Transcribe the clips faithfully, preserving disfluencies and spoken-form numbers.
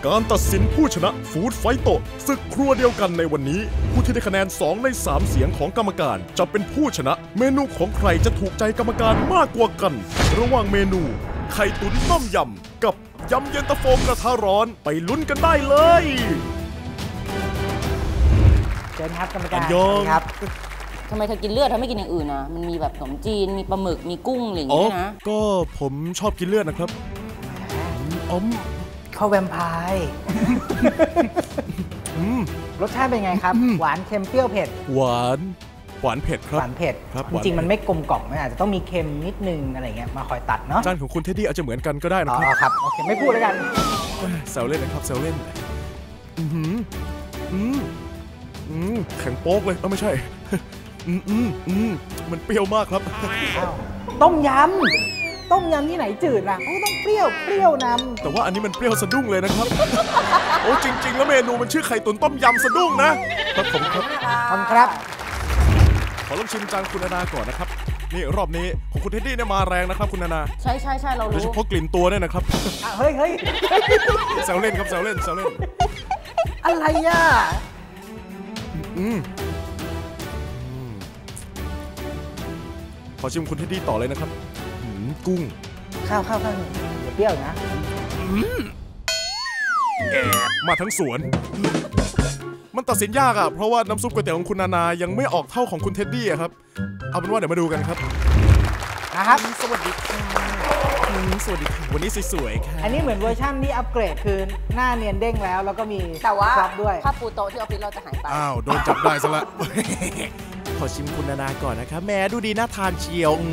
การตัดสินผู้ชนะฟู้ดไฟโตะศึกครัวเดียวกันในวันนี้ผู้ที่ได้คะแนนสองในสามเสียงของกรรมการจะเป็นผู้ชนะเมนูของใครจะถูกใจกรรมการมากกว่ากันระหว่างเมนูไข่ตุ๋นต้มยำกับยำเย็นตาโฟกระทะร้อนไปลุ้นกันได้เลยเชิญครับกรรมการครับทำไมเธอกินเลือดเธอไม่กินอย่างอื่นนะมันมีแบบขนมจีนมีปลาหมึกมีกุ้งอะไรอย่างเงี้ยนะก็ผมชอบกินเลือดนะครับอ๋อข้าวแวมไพร์รสชาติเป็นไงครับหวานเค็มเปรี้ยวเผ็ดหวานหวานเผ็ดครับหวานเผ็ดจริงๆมันไม่กลมกล่อมมันอาจจะต้องมีเค็มนิดนึงอะไรเงี้ยมาคอยตัดเนาะจานของคุณเท็ดดี้อาจจะเหมือนกันก็ได้นะครับอ๋อครับโอเคไม่พูดแล้วกันแซวเล่นนะครับแซวเล่นอืมอืมอืมแข็งโป๊กเลยเออไม่ใช่อืมอืมอืมมันเปรี้ยวมากครับต้มยำต้มยำที่ไหนจืดล่ะเขาต้องเปรี้ยวเปรี้ยวนำแต่ว่าอันนี้มันเปรี้ยวสะดุ้งเลยนะครับโอ้จริงๆแล้วเมนูมันชื่อไข่ตุ๋นต้มยำสะดุ้งนะครับผมครับขอบคุณครับขอลองชิมจานคุณนานาก่อนนะครับนี่รอบนี้ของคุณเท็ดดี้เนี่ยมาแรงนะครับคุณนานาใช่ใช่ใช่เรารู้โดยเฉพาะกลิ่นตัวเนี่ยนะครับเฮ้ยเฮ้ยแซวเล่นครับแซวเล่นแซวเล่นอะไรอ่ะอืมขอชิมคุณเท็ดดี้ต่อเลยนะครับกุ้งข้าวข้าวข้าวเปรี้ยวนะมาทั้งสวนมันตัดสินยากอ่ะเพราะว่าน้ำซุปก๋วยเตี๋ยวของคุณนานายังไม่ออกเท่าของคุณเท็ดดี้ครับเอาเป็นว่าเดี๋ยวมาดูกันครับนะครับสวัสดีค่ะสวัสดีค่ะวันนี้สวยๆค่ะอันนี้เหมือนเวอร์ชันที่อัปเกรดคือหน้าเนียนเด้งแล้วแล้วก็มีแต่ว่าซับด้วยถ้าปูโต๊ะที่ออฟฟิศเราจะหายไปอ้าวโดนจับได้ซะละขอชิมคุณนานาก่อนนะครับแม่ดูดีน่าทานเชียว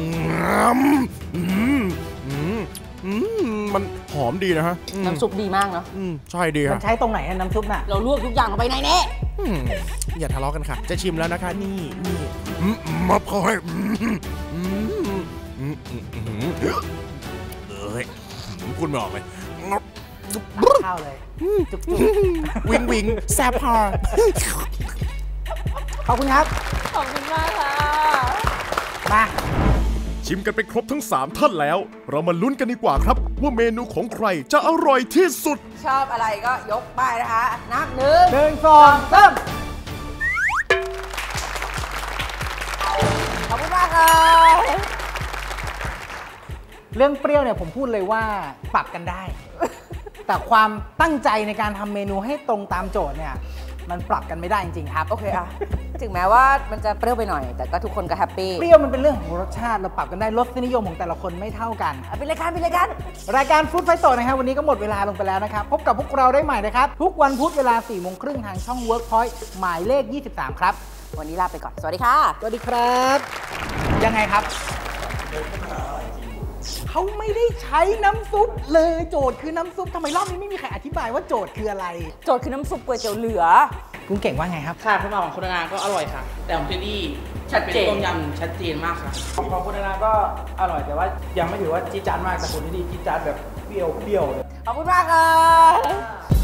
มันหอมดีนะฮะน้ำซุปดีมากเนาะใช่ดีครับมันใช้ตรงไหนน้ำซุปน่ะเราลวกทุกอย่างลงไปในนี้อย่าทะเลาะกันค่ะจะชิมแล้วนะคะนี่นี่มับเขาให้เอ้ยพูดไม่ออกเลยข้าวเลยจุกวิงวิงแซ่บพอขอบคุณครับขอบคุณมากค่ะมาชิมกันไปครบทั้งสามท่านแล้วเรามาลุ้นกันดีกว่าครับว่าเมนูของใครจะอร่อยที่สุดชอบอะไรก็ยกป้ายนะคะนับหนึ่งหนึ่งสองสามขอบคุณมากค่ะเรื่องเปรี้ยวเนี่ยผมพูดเลยว่าปรับกันได้แต่ความตั้งใจในการทำเมนูให้ตรงตามโจทย์เนี่ยมันปรับกันไม่ได้จริงๆครับโอเคอะถึงแม้ว่ามันจะเปรี้ยวไปหน่อยแต่ก็ทุกคนก็แฮปปี้เปรี้ยวมันเป็นเรื่องของรสชาติเราปรับกันได้รสนิยมของแต่ละคนไม่เท่ากันเป็นรายการเป็นรายการรายการฟู้ดไฟโตะนะครับวันนี้ก็หมดเวลาลงไปแล้วนะครับพบกับพวกเราได้ใหม่นะครับทุกวันพุธเวลาสี่โมงครึ่งทางช่อง Workpoint หมายเลขยี่สิบสามครับวันนี้ลาไปก่อนสวัสดีค่ะสวัสดีครับยังไงครับเขาไม่ได้ใช้น้ำซุปเลยโจทย์คือน้ำซุปทำไมรอบนี้ไม่มีใครอธิบายว่าโจทย์คืออะไรโจทย์คือน้ำซุปก๋วยเตี๋ยวเหลือคุณเก่งว่าไงครับค่ะคุณหมอของคุณนาก็อร่อยค่ะแต่ของเจดี้ชัดเจนต้มยำชัดเจนมากค่ะของคุณนาก็อร่อยแต่ว่ายังไม่ถือว่าจี๊ดจ๊าดมากแต่คุณที่นี่จี๊ดจ๊าดแบบเปรี้ยวเปรี้ยวเลยขอบคุณมากค่ะ